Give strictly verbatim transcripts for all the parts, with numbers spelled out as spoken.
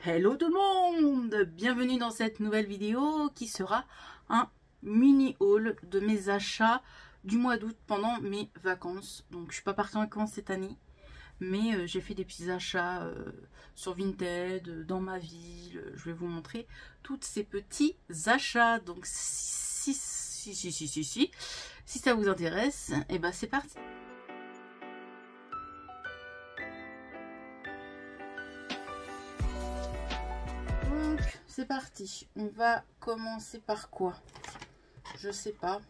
Hello tout le monde, bienvenue dans cette nouvelle vidéo qui sera un mini haul de mes achats du mois d'août pendant mes vacances. Donc je suis pas partie en vacances cette année, mais euh, j'ai fait des petits achats euh, sur Vinted, euh, dans ma ville. Je vais vous montrer tous ces petits achats. Donc si si si si si si, si ça vous intéresse, et ben c'est parti. Donc c'est parti, on va commencer par quoi? Je sais pas.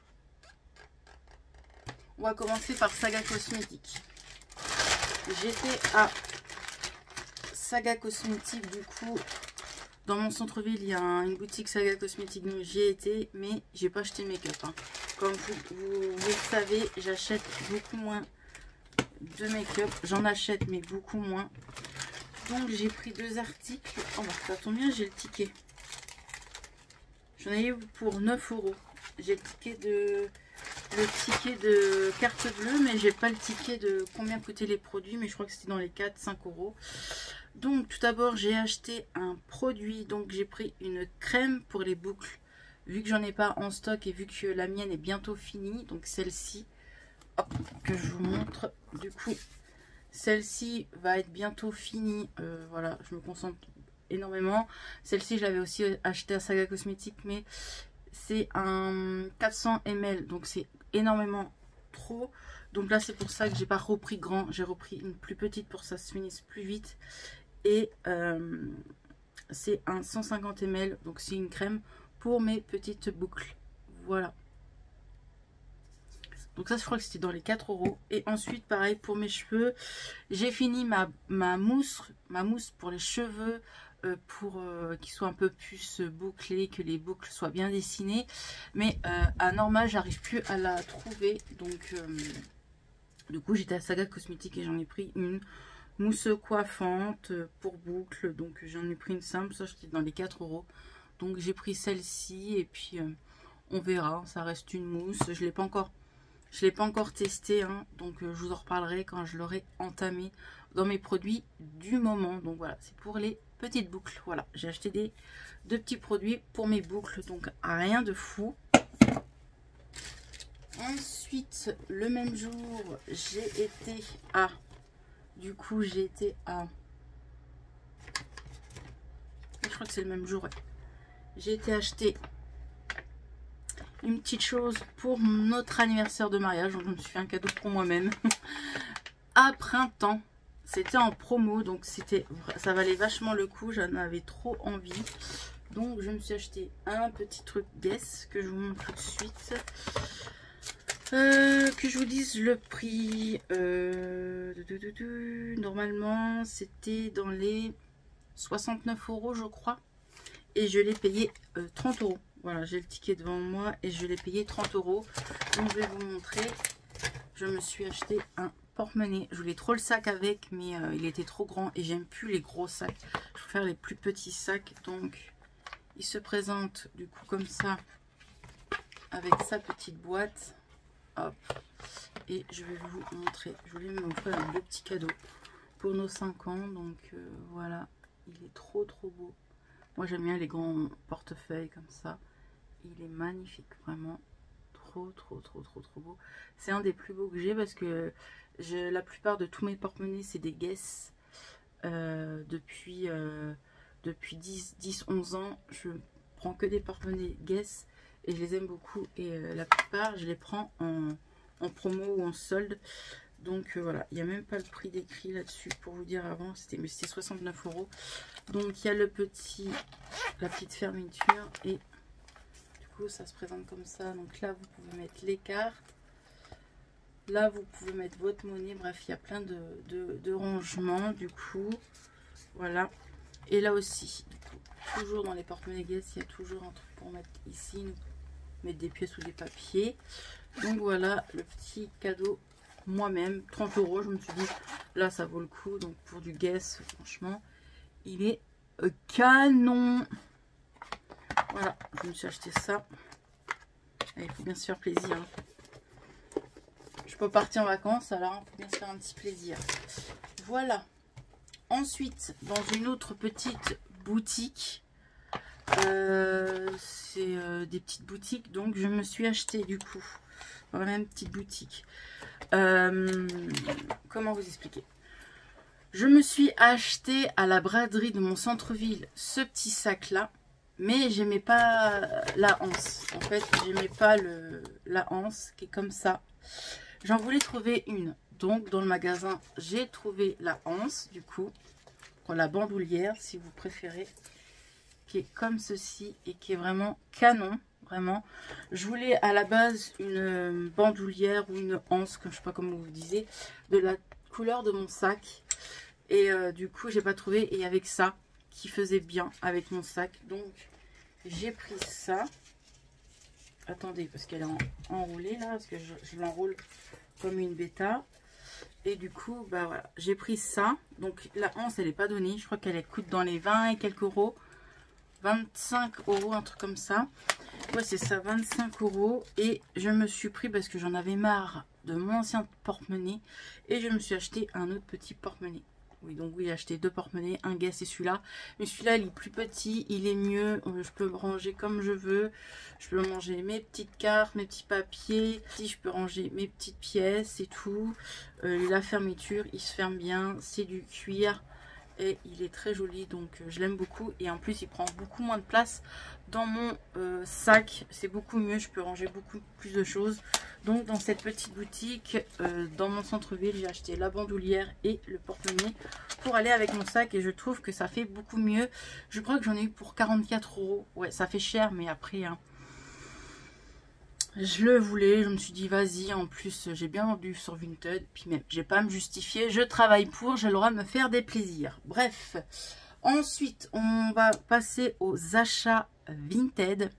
On va commencer par Saga Cosmétique. J'étais à Saga Cosmétique, du coup dans mon centre-ville il y a un, une boutique Saga Cosmétique, donc j'y ai été, mais j'ai pas acheté de make-up, hein. Comme vous, vous, vous le savez, j'achète beaucoup moins de make-up, j'en achète mais beaucoup moins. Donc j'ai pris deux articles. Oh bah ça tombe bien, j'ai le ticket. J'en ai eu pour neuf euros. J'ai le ticket de le ticket de carte bleue, mais j'ai pas le ticket de combien coûtaient les produits, mais je crois que c'était dans les quatre cinq euros. Donc tout d'abord j'ai acheté un produit, donc j'ai pris une crème pour les boucles. Vu que j'en ai pas en stock et vu que la mienne est bientôt finie, donc celle-ci, hop, que je vous montre. Du coup, celle-ci va être bientôt finie. Euh, voilà, je me concentre énormément. Celle-ci, je l'avais aussi acheté à Saga Cosmétique, mais c'est un quatre cents millilitres, donc c'est énormément trop. Donc là, c'est pour ça que j'ai pas repris grand. J'ai repris une plus petite pour que ça se finisse plus vite. Et euh, c'est un cent cinquante millilitres, donc c'est une crème pour mes petites boucles. Voilà. Donc ça, je crois que c'était dans les quatre euros. Et ensuite, pareil pour mes cheveux. J'ai fini ma, ma mousse ma mousse pour les cheveux. Euh, pour euh, qu'ils soient un peu plus bouclés. Que les boucles soient bien dessinées. Mais euh, à normal, j'arrive plus à la trouver. Donc, euh, du coup, j'étais à Saga Cosmétique et j'en ai pris une mousse coiffante pour boucles. Donc, j'en ai pris une simple. Ça, j'étais dans les quatre euros. Donc, j'ai pris celle-ci. Et puis, euh, on verra. Ça reste une mousse. Je ne l'ai pas encore... Je ne l'ai pas encore testé, hein, donc euh, je vous en reparlerai quand je l'aurai entamé dans mes produits du moment. Donc voilà, c'est pour les petites boucles. Voilà, j'ai acheté des deux petits produits pour mes boucles, donc rien de fou. Ensuite, le même jour, j'ai été à... Du coup, j'ai été à... Je crois que c'est le même jour, ouais. J'ai été acheter une petite chose pour notre anniversaire de mariage. Donc je me suis fait un cadeau pour moi-même à Printemps. C'était en promo, donc c'était, ça valait vachement le coup. J'en avais trop envie, donc je me suis acheté un petit truc Guess que je vous montre tout de suite. Euh, que je vous dise le prix. Euh, normalement c'était dans les soixante-neuf euros je crois, et je l'ai payé euh, trente euros. Voilà, j'ai le ticket devant moi et je l'ai payé trente euros. Donc je vais vous montrer. Je me suis acheté un porte-monnaie. Je voulais trop le sac avec, mais euh, il était trop grand et j'aime plus les gros sacs. Je préfère les plus petits sacs. Donc il se présente du coup comme ça, avec sa petite boîte. Hop. Et je vais vous montrer. Je voulais me montrer un beau petit cadeau pour nos cinq ans. Donc euh, voilà, il est trop trop beau. Moi j'aime bien les grands portefeuilles comme ça. Il est magnifique, vraiment trop trop trop trop trop beau. C'est un des plus beaux que j'ai parce que je, la plupart de tous mes porte-monnaies c'est des Guess. Euh, depuis euh, depuis dix onze ans je prends que des porte-monnaies Guess et je les aime beaucoup, et euh, la plupart je les prends en, en promo ou en solde. Donc euh, voilà, il n'y a même pas le prix décrit là-dessus pour vous dire. Avant c'était mais c'était soixante-neuf euros. Donc il y a le petit, la petite fermeture, et du coup ça se présente comme ça. Donc là vous pouvez mettre les cartes, là vous pouvez mettre votre monnaie. Bref, il y a plein de, de, de rangements du coup. Voilà, et là aussi du coup, toujours dans les porte-monnaies Guess, il y a toujours un truc pour mettre ici, mettre des pièces ou des papiers. Donc voilà le petit cadeau moi-même, trente euros. Je me suis dit là ça vaut le coup. Donc pour du Guess, franchement il est canon. Voilà, je me suis acheté ça. Et il faut bien se faire plaisir. Je peux partir en vacances, alors il faut bien se faire un petit plaisir. Voilà. Ensuite, dans une autre petite boutique, euh, c'est euh, des petites boutiques, donc je me suis acheté du coup dans la même petite boutique. Euh, comment vous expliquer? Je me suis acheté à la braderie de mon centre-ville ce petit sac là, mais j'aimais pas la anse. En fait, j'aimais pas le la anse qui est comme ça. J'en voulais trouver une. Donc dans le magasin, j'ai trouvé la anse du coup, la bandoulière si vous préférez, qui est comme ceci et qui est vraiment canon. Vraiment, je voulais à la base une bandoulière ou une anse, comme je sais pas comment vous disiez, de la couleur de mon sac. Et euh, du coup, j'ai pas trouvé. Et avec ça, qui faisait bien avec mon sac. Donc, j'ai pris ça. Attendez, parce qu'elle est en, enroulée là, parce que je, je l'enroule comme une bêta. Et du coup, bah voilà, j'ai pris ça. Donc, la anse, elle n'est pas donnée. Je crois qu'elle coûte dans les vingt et quelques euros. vingt-cinq euros, un truc comme ça. Ouais, c'est ça, vingt-cinq euros. Et je me suis pris, parce que j'en avais marre de mon ancien porte-monnaie, et je me suis acheté un autre petit porte-monnaie. Oui, donc oui, j'ai acheté deux porte-monnaies, un Guess et celui-là. Mais celui-là, il est plus petit, il est mieux. Je peux me ranger comme je veux. Je peux ranger mes petites cartes, mes petits papiers. Si je peux ranger mes petites pièces et tout. Euh, la fermeture, il se ferme bien. C'est du cuir. Et il est très joli, donc euh, je l'aime beaucoup. Et en plus, il prend beaucoup moins de place dans mon euh, sac. C'est beaucoup mieux, je peux ranger beaucoup plus de choses. Donc dans cette petite boutique, euh, dans mon centre-ville, j'ai acheté la bandoulière et le porte-monnaie pour aller avec mon sac. Et je trouve que ça fait beaucoup mieux. Je crois que j'en ai eu pour quarante-quatre euros. Ouais, ça fait cher, mais après... Hein, je le voulais, je me suis dit vas-y, en plus j'ai bien vendu sur Vinted, puis même j'ai pas à me justifier, je travaille pour, j'ai le droit de me faire des plaisirs. Bref, ensuite on va passer aux achats Vinted.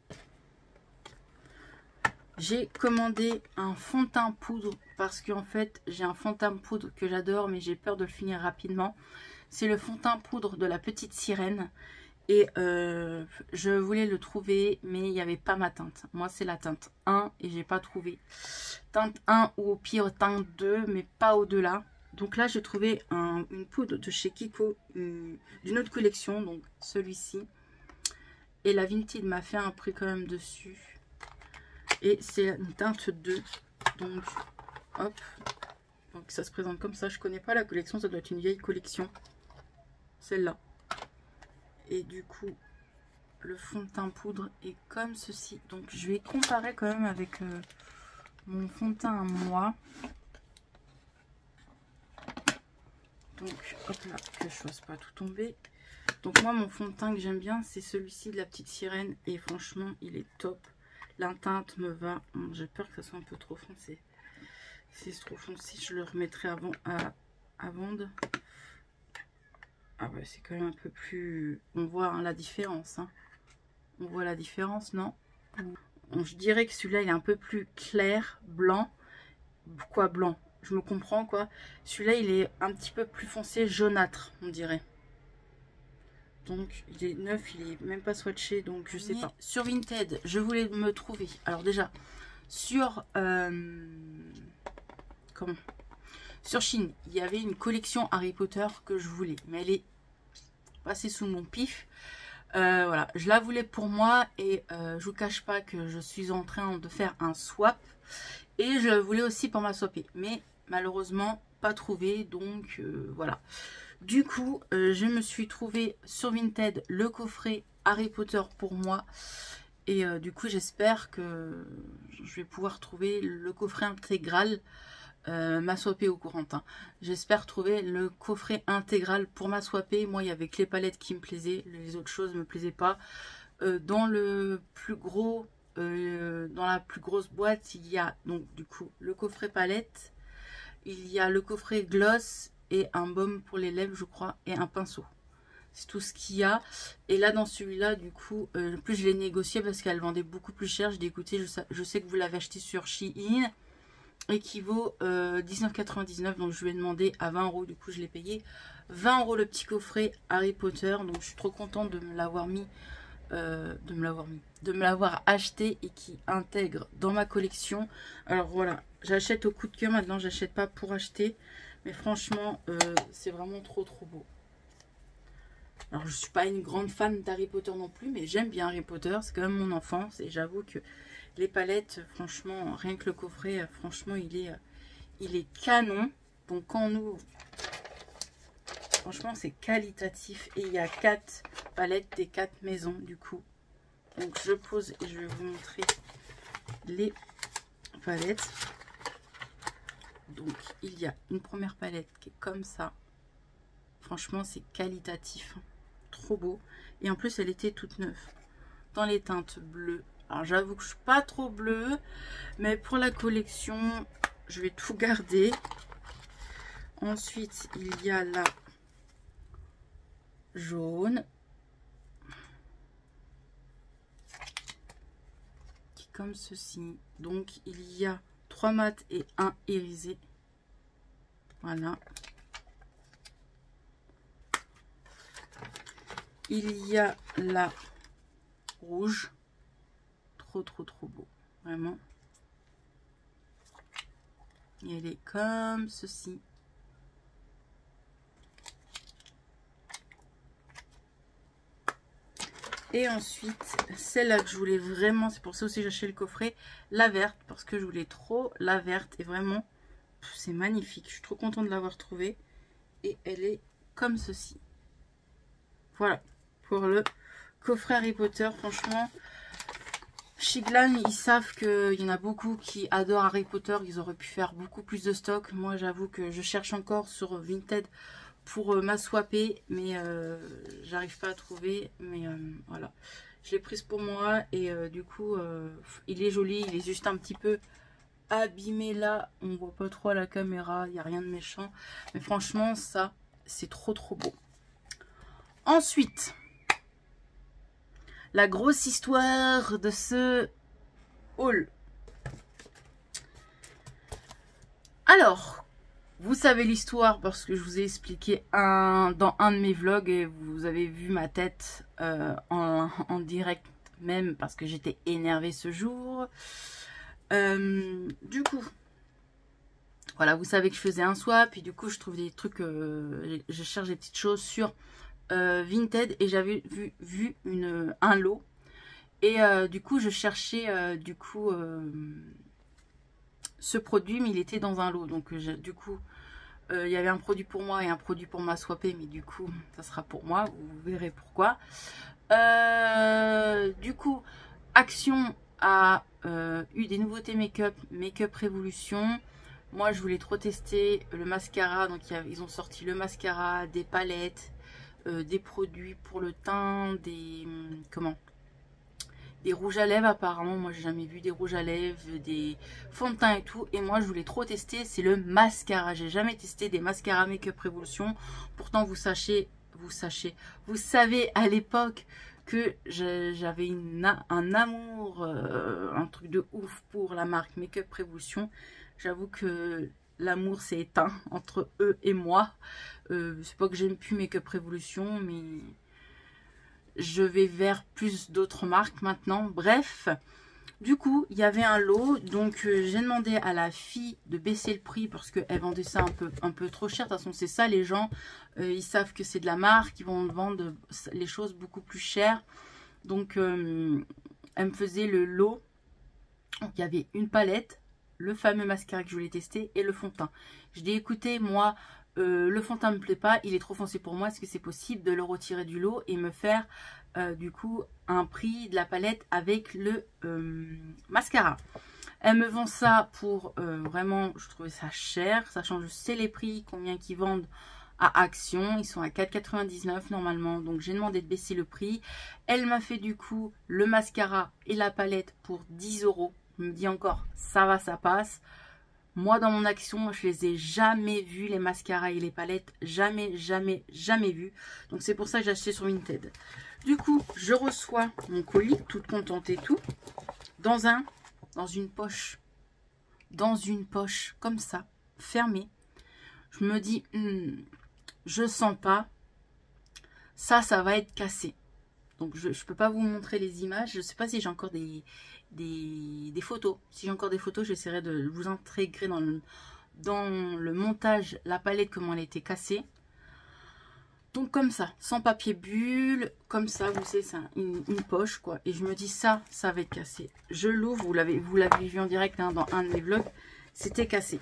J'ai commandé un fond de teint poudre parce qu'en fait j'ai un fond de teint poudre que j'adore, mais j'ai peur de le finir rapidement. C'est le fond de teint poudre de la petite sirène. Et euh, je voulais le trouver, mais il n'y avait pas ma teinte. Moi, c'est la teinte un et j'ai pas trouvé. Teinte un ou au pire teinte deux, mais pas au-delà. Donc là, j'ai trouvé un, une poudre de chez Kiko, d'une autre collection, donc celui-ci. Et la Vinted m'a fait un prix quand même dessus. Et c'est une teinte deux. Donc, hop. Donc ça se présente comme ça. Je connais pas la collection, ça doit être une vieille collection. Celle-là. Et du coup, le fond de teint poudre est comme ceci. Donc, je vais comparer quand même avec euh, mon fond de teint à moi. Donc, hop là, que je ne fasse pas tout tomber. Donc, moi, mon fond de teint que j'aime bien, c'est celui-ci de la petite sirène. Et franchement, il est top. La teinte me va. J'ai peur que ça soit un peu trop foncé. Si c'est trop foncé, je le remettrai avant à, à vendre. Ah bah c'est quand même un peu plus... On voit hein, la différence. Hein. On voit la différence, non? On, je dirais que celui-là, il est un peu plus clair, blanc. Quoi, blanc? Je me comprends, quoi. Celui-là, il est un petit peu plus foncé, jaunâtre, on dirait. Donc, il est neuf, il est même pas swatché, donc je sais pas. Sur Vinted, je voulais me trouver... Alors déjà, sur... Euh, comment? Sur Chine, il y avait une collection Harry Potter que je voulais, mais elle est passée sous mon pif. Euh, voilà, je la voulais pour moi et euh, je vous cache pas que je suis en train de faire un swap et je la voulais aussi pour ma swapper, mais malheureusement pas trouvé, donc euh, voilà. Du coup, euh, je me suis trouvé sur Vinted le coffret Harry Potter pour moi. Et euh, du coup, j'espère que je vais pouvoir trouver le coffret intégral. Euh, ma swapée au Corentin. J'espère trouver le coffret intégral pour ma swapée. Moi, il y avait que les palettes qui me plaisaient. Les autres choses ne me plaisaient pas. Euh, dans le plus gros, euh, dans la plus grosse boîte, il y a donc du coup le coffret palette. Il y a le coffret gloss et un baume pour les lèvres, je crois, et un pinceau. C'est tout ce qu'il y a. Et là, dans celui-là, du coup, euh, plus je l'ai négocié parce qu'elle vendait beaucoup plus cher. Je dis, écoutez, je sais, je sais que vous l'avez acheté sur Shein. Et qui vaut euh, dix-neuf quatre-vingt-dix-neuf, donc je lui ai demandé à vingt euros, du coup je l'ai payé vingt euros le petit coffret Harry Potter, donc je suis trop contente de me l'avoir mis, euh, de me l'avoir mis, de me l'avoir acheté et qui intègre dans ma collection. Alors voilà, j'achète au coup de cœur maintenant, j'achète pas pour acheter, Mais franchement, euh, c'est vraiment trop trop beau. Alors, je ne suis pas une grande fan d'Harry Potter non plus, mais j'aime bien Harry Potter. C'est quand même mon enfance. Et j'avoue que les palettes, franchement, rien que le coffret, franchement, il est, il est canon. Donc, quand on ouvre, franchement, c'est qualitatif. Et il y a quatre palettes des quatre maisons, du coup. Donc, je pose et je vais vous montrer les palettes. Donc, il y a une première palette qui est comme ça. Franchement, c'est qualitatif. Trop beau. Et en plus, elle était toute neuve. Dans les teintes bleues. Alors, j'avoue que je suis pas trop bleue. Mais pour la collection, je vais tout garder. Ensuite, il y a la jaune. Qui est comme ceci. Donc, il y a trois mat et un irisé. Voilà. Il y a la rouge. Trop, trop, trop beau. Vraiment. Et elle est comme ceci. Et ensuite, celle-là que je voulais vraiment, c'est pour ça aussi que j'ai acheté le coffret, la verte, parce que je voulais trop la verte. Et vraiment, c'est magnifique. Je suis trop contente de l'avoir trouvée. Et elle est comme ceci. Voilà. Pour le coffret Harry Potter, franchement, Shiglan, ils savent qu'il y en a beaucoup qui adorent Harry Potter. Ils auraient pu faire beaucoup plus de stock. Moi, j'avoue que je cherche encore sur Vinted pour euh, m'aswapper, mais euh, j'arrive pas à trouver. Mais euh, voilà, je l'ai prise pour moi et euh, du coup, euh, il est joli. Il est juste un petit peu abîmé là. On voit pas trop à la caméra. Il n'y a rien de méchant. Mais franchement, ça, c'est trop trop beau. Ensuite, la grosse histoire de ce haul. Alors, vous savez l'histoire parce que je vous ai expliqué un, dans un de mes vlogs et vous avez vu ma tête euh, en, en direct même parce que j'étais énervée ce jour. Euh, du coup, voilà, vous savez que je faisais un swap et du coup je trouve des trucs, euh, je cherche des petites choses sur Euh, Vinted et j'avais vu, vu une, un lot et euh, du coup je cherchais euh, du coup euh, ce produit, mais il était dans un lot, donc je, du coup euh, il y avait un produit pour moi et un produit pour ma swapper, mais du coup ça sera pour moi, vous verrez pourquoi. Euh, du coup Action a euh, eu des nouveautés make-up, Make-up Révolution. Moi je voulais trop tester le mascara, donc il y a, ils ont sorti le mascara, des palettes, Euh, des produits pour le teint, des comment des rouges à lèvres. Apparemment moi j'ai jamais vu des rouges à lèvres, des fonds de teint et tout, et moi je voulais trop tester, c'est le mascara. J'ai jamais testé des mascaras Make-up Révolution, pourtant vous sachez vous sachez vous savez à l'époque que j'avais un amour, euh, un truc de ouf pour la marque Make-up Révolution. J'avoue que l'amour s'est éteint entre eux et moi. Euh, c'est pas que j'aime plus Make-up Révolution, mais je vais vers plus d'autres marques maintenant. Bref, du coup, il y avait un lot. Donc, euh, j'ai demandé à la fille de baisser le prix parce qu'elle vendait ça un peu, un peu trop cher. De toute façon, c'est ça, les gens. Euh, ils savent que c'est de la marque. Ils vont vendre les choses beaucoup plus chères. Donc, euh, elle me faisait le lot. Donc, il y avait une palette, le fameux mascara que je voulais tester et le fond de teint. Je dis, écoutez, moi... Euh, le fond de teint me plaît pas, il est trop foncé pour moi. Est-ce que c'est possible de le retirer du lot et me faire euh, du coup un prix de la palette avec le euh, mascara? Elle me vend ça pour euh, vraiment, je trouvais ça cher, sachant que je sais les prix, combien qu'ils vendent à Action. Ils sont à quatre quatre-vingt-dix-neuf normalement, donc j'ai demandé de baisser le prix. Elle m'a fait du coup le mascara et la palette pour dix euros. Je me dis encore, ça va, ça passe. Moi, dans mon Action, je les ai jamais vus, les mascaras et les palettes. Jamais, jamais, jamais vus. Donc, c'est pour ça que j'ai acheté sur Vinted. Du coup, je reçois mon colis, toute contente et tout, dans un, dans une poche. Dans une poche, comme ça, fermée. Je me dis, hmm, je sens pas. Ça, ça va être cassé. Donc, je ne peux pas vous montrer les images. Je ne sais pas si j'ai encore des... Des, des photos. Si j'ai encore des photos, j'essaierai de vous intégrer dans le, dans le montage la palette comment elle était cassée. Donc comme ça, sans papier bulle, comme ça, vous savez, c'est une, une poche quoi. Et je me dis ça, ça va être cassé. Je l'ouvre, vous l'avez vous l'avez vu en direct hein, dans un de mes vlogs, c'était cassé.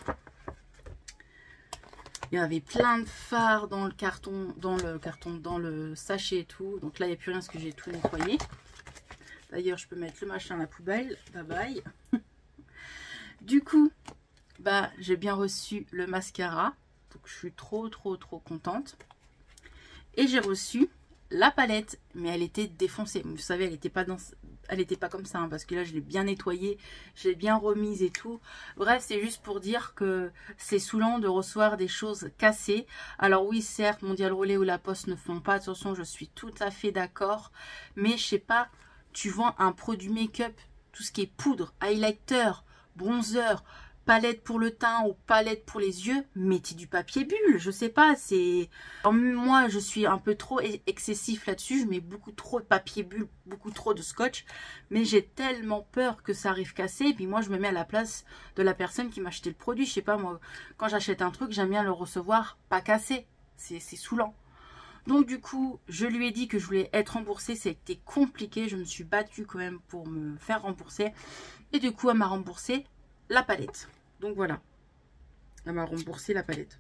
Il y avait plein de fards dans le carton, dans le carton, dans le sachet et tout. Donc là, il n'y a plus rien parce que j'ai tout nettoyé. D'ailleurs, je peux mettre le machin à la poubelle. Bye bye. Du coup, bah, j'ai bien reçu le mascara. Donc je suis trop, trop, trop contente. Et j'ai reçu la palette, mais elle était défoncée. Vous savez, elle n'était pas dans, elle était pas comme ça, hein, parce que là, je l'ai bien nettoyée, je l'ai bien remise et tout. Bref, c'est juste pour dire que c'est saoulant de recevoir des choses cassées. Alors oui, certes, Mondial Relais ou La Poste ne font pas attention, je suis tout à fait d'accord. Mais je sais pas, tu vends un produit make-up, tout ce qui est poudre, highlighter, bronzer, palette pour le teint ou palette pour les yeux, mettez du papier bulle, je sais pas, c'est... Moi, je suis un peu trop excessif là-dessus, je mets beaucoup trop de papier bulle, beaucoup trop de scotch, mais j'ai tellement peur que ça arrive cassé, et puis moi, je me mets à la place de la personne qui m'a acheté le produit, je sais pas, moi, quand j'achète un truc, j'aime bien le recevoir pas cassé, c'est saoulant. Donc du coup, je lui ai dit que je voulais être remboursée, c'était compliqué, je me suis battue quand même pour me faire rembourser, et du coup, elle m'a remboursé la palette. Donc voilà, elle m'a remboursé la palette.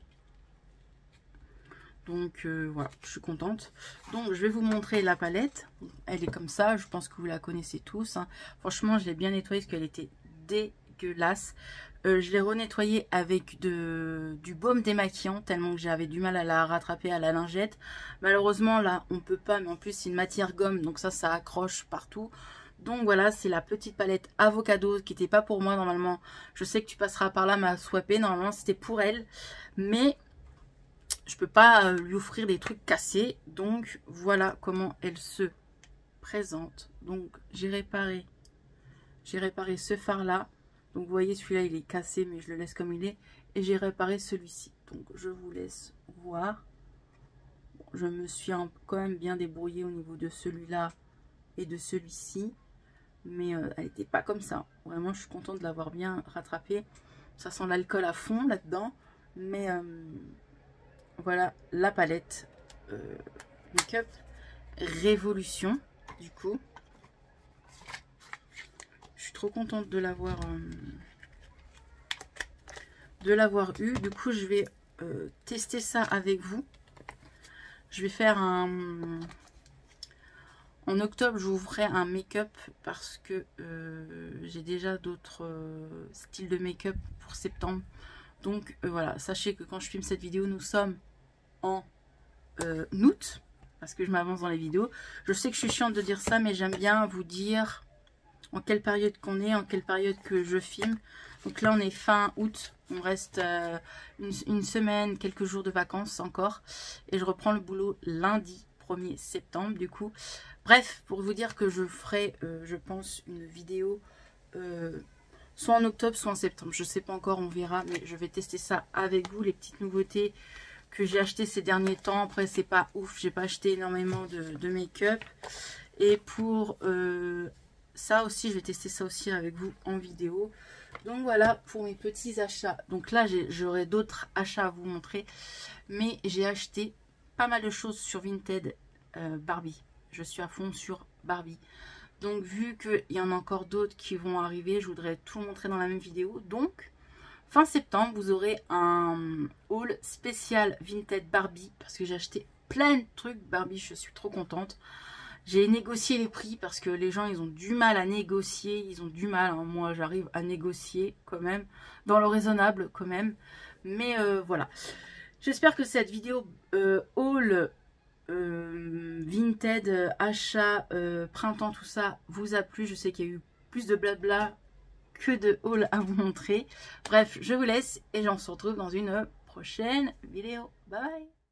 Donc euh, voilà, je suis contente. Donc je vais vous montrer la palette. Elle est comme ça, je pense que vous la connaissez tous. Hein. Franchement, je l'ai bien nettoyée parce qu'elle était dégueulasse. Euh, je l'ai renettoyée avec de, du baume démaquillant, tellement que j'avais du mal à la rattraper à la lingette. Malheureusement, là, on peut pas, mais en plus, c'est une matière gomme, donc ça, ça accroche partout. Donc voilà, c'est la petite palette Avocado qui n'était pas pour moi normalement. Je sais que tu passeras par là, m'a swappé. Normalement, c'était pour elle. Mais je peux pas lui offrir des trucs cassés. Donc voilà comment elle se présente. Donc j'ai réparé. J'ai réparé ce fard-là. Donc vous voyez, celui-là, il est cassé, mais je le laisse comme il est. Et j'ai réparé celui-ci. Donc je vous laisse voir. Bon, je me suis quand même bien débrouillée au niveau de celui-là et de celui-ci. Mais euh, elle n'était pas comme ça. Vraiment, je suis contente de l'avoir bien rattrapée. Ça sent l'alcool à fond là-dedans. Mais euh, voilà la palette euh, Make-up Révolution. Du coup, je suis trop contente de l'avoir euh, de l'avoir eu. Du coup, je vais euh, tester ça avec vous. Je vais faire un... En octobre, je vous ferai un make-up parce que euh, j'ai déjà d'autres euh, styles de make-up pour septembre. Donc euh, voilà, sachez que quand je filme cette vidéo, nous sommes en euh, août. Parce que je m'avance dans les vidéos. Je sais que je suis chiante de dire ça, mais j'aime bien vous dire en quelle période qu'on est, en quelle période que je filme. Donc là, on est fin août. On reste euh, une, une semaine, quelques jours de vacances encore. Et je reprends le boulot lundi premier septembre du coup. Bref, pour vous dire que je ferai, euh, je pense, une vidéo euh, soit en octobre, soit en septembre. Je ne sais pas encore, on verra, mais je vais tester ça avec vous, les petites nouveautés que j'ai achetées ces derniers temps. Après, c'est pas ouf, j'ai pas acheté énormément de, de make-up. Et pour euh, ça aussi, je vais tester ça aussi avec vous en vidéo. Donc voilà pour mes petits achats. Donc là, j'aurai d'autres achats à vous montrer. Mais j'ai acheté pas mal de choses sur Vinted euh, Barbie. Je suis à fond sur Barbie. Donc vu qu'il y en a encore d'autres qui vont arriver, je voudrais tout montrer dans la même vidéo. Donc fin septembre, vous aurez un haul spécial Vinted Barbie. Parce que j'ai acheté plein de trucs Barbie, je suis trop contente. J'ai négocié les prix parce que les gens, ils ont du mal à négocier. Ils ont du mal, hein. Moi, j'arrive à négocier quand même. Dans le raisonnable quand même. Mais euh, voilà. J'espère que cette vidéo euh, haul euh, Vinted, euh, achat, euh, printemps, tout ça vous a plu. Je sais qu'il y a eu plus de blabla que de haul à vous montrer. Bref, je vous laisse et j'en se retrouve dans une prochaine vidéo. Bye bye.